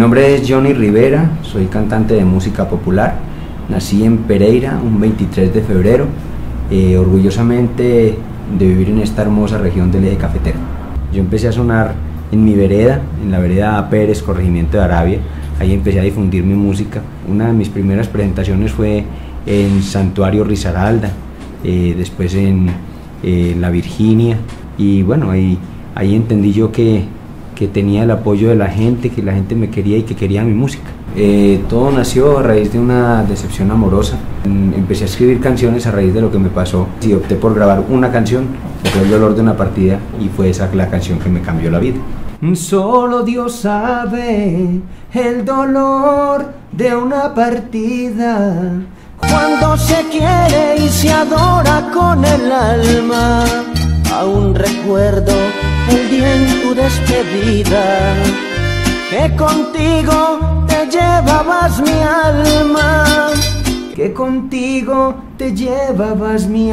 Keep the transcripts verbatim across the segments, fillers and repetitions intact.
nombre es Johnny Rivera, soy cantante de música popular, nací en Pereira un veintitrés de febrero, eh, orgullosamente de vivir en esta hermosa región del eje cafetero. Yo empecé a sonar en mi vereda, en la vereda Pérez, corregimiento de Arabia. Ahí empecé a difundir mi música. Una de mis primeras presentaciones fue en Santuario Risaralda, eh, después en eh, La Virginia, y bueno, ahí, ahí entendí yo que, que tenía el apoyo de la gente, que la gente me quería y que quería mi música. Eh, todo nació a raíz de una decepción amorosa. Empecé a escribir canciones a raíz de lo que me pasó y opté por grabar una canción, que fue El dolor de una partida, y fue esa la canción que me cambió la vida. Solo Dios sabe el dolor de una partida, cuando se quiere y se adora con el alma. Aún recuerdo el día en tu despedida, que contigo te llevabas mi alma, que contigo te llevabas mi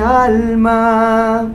alma.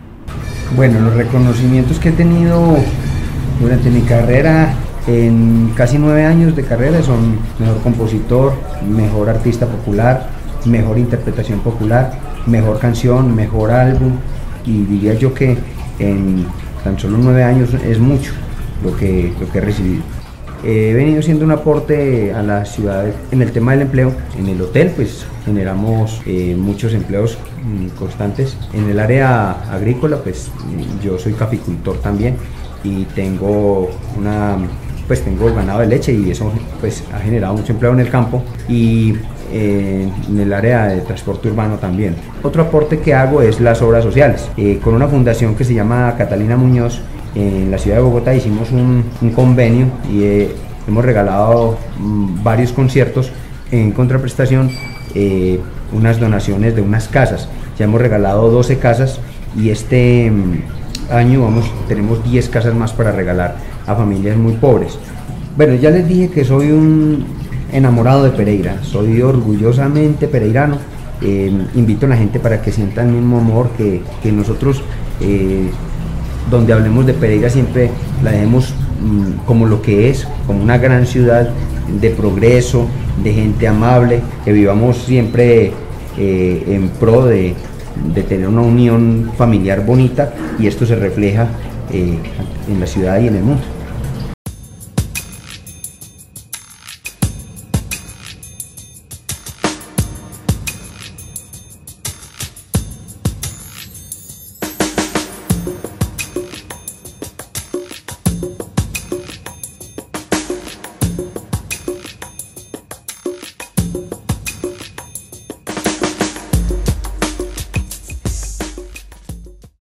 Bueno, los reconocimientos que he tenido durante mi carrera, en casi nueve años de carrera, son mejor compositor, mejor artista popular, mejor interpretación popular, mejor canción, mejor álbum, y diría yo que en tan solo nueve años es mucho lo que, lo que he recibido. He venido siendo un aporte a la ciudad en el tema del empleo. En el hotel pues generamos eh, muchos empleos mm, constantes. En el área agrícola pues yo soy caficultor también y tengo una pues tengo ganado de leche, y eso pues ha generado mucho empleo en el campo, y eh, en el área de transporte urbano también. Otro aporte que hago es las obras sociales. Eh, con una fundación que se llama Catalina Muñoz, en la ciudad de Bogotá hicimos un, un convenio y eh, hemos regalado mm, varios conciertos en contraprestación, eh, unas donaciones de unas casas. Ya hemos regalado doce casas, y este mm, año vamos, tenemos diez casas más para regalar a familias muy pobres. Bueno, ya les dije que soy un enamorado de Pereira, soy orgullosamente pereirano. Eh, invito a la gente para que sientan el mismo amor que, que nosotros, eh, donde hablemos de Pereira siempre la dejemos mmm, como lo que es, como una gran ciudad de progreso, de gente amable, que vivamos siempre eh, en pro de, de tener una unión familiar bonita, y esto se refleja eh, en la ciudad y en el mundo.